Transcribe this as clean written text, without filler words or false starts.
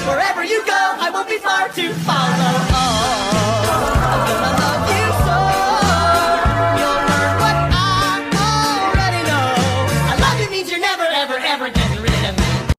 Wherever you go, I won't be far to follow.